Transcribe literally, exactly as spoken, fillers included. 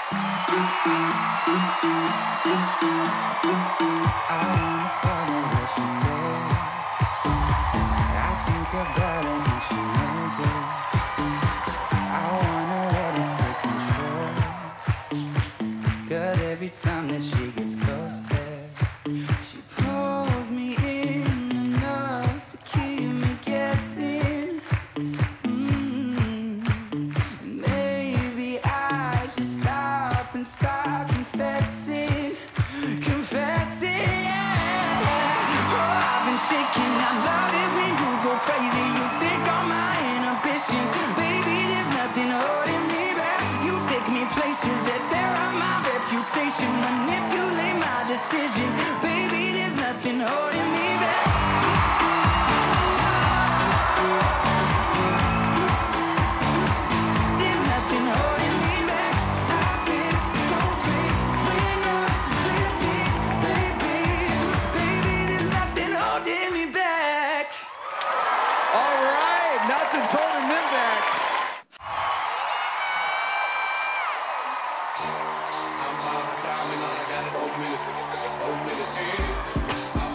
wanna follow where she goes. I think about her and she knows it. I wanna let it take control. Cause every time that she gets closer, she pulls me in enough to keep me guessing. Mm. And maybe I should stop and start confessing. Confessing, yeah. Oh, I've been shaking. I love it when you go crazy. You take all my inhibitions. Baby, there's nothing holding me back. You take me places that tear up my reputation. Manipulate my decisions. Baby, there's nothing holding me back. There's nothing holding me back. I feel so free when you're with me, baby. Baby, there's nothing holding me back. All right, nothing's holding them back. I'm out of time and all I got is four minutes. Four minutes.